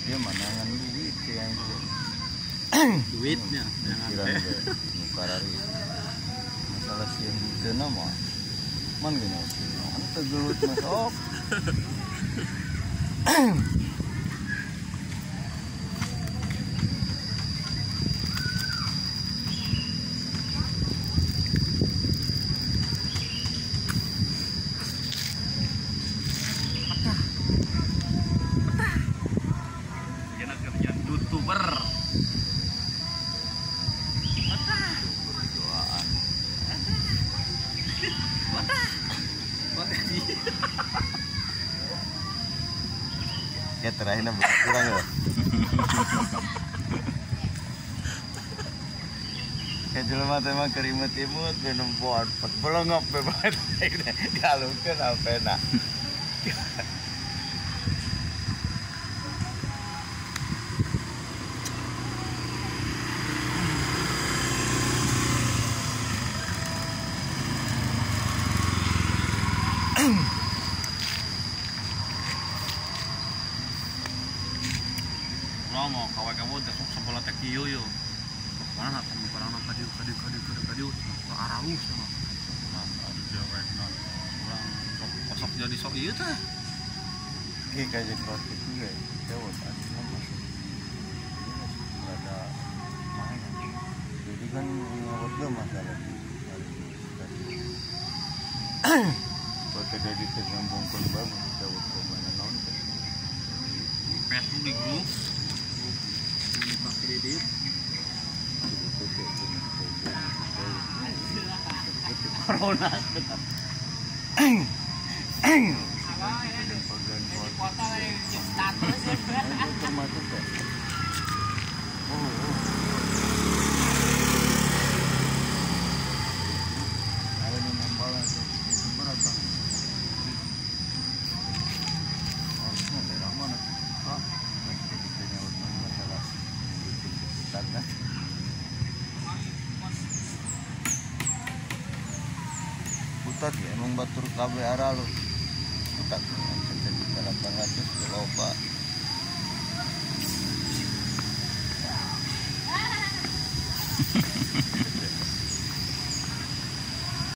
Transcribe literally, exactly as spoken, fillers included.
Dia mana ngan duit yang duitnya pikiran gue mukarari masalah sih yang itu nama man gini sih man tegelut masuk youtuber ya terakhirnya berkurang ya kayak jelema teh mah kerimut-imut minum pot pot belengop bebat dialungkeun apena mau kawai kamu udah sok sebelah teh kieu yo. Mana temen barang kadieu kadieu kadieu kadieu kadieu ke arah lu sama. Nah, ada jawab nah. Urang sok kosok jadi sok ieu teh. Ki kayak krotik juga ya. Jauh tadi mah. Ada main. Jadi kan ngawat ge masalah di tadi. Foto dari tergambungkan banget jauh ke mana nonton. Facebook di grup Pak kredit corona putat ya emang batur kabe arah lu putat jadi dalam tangga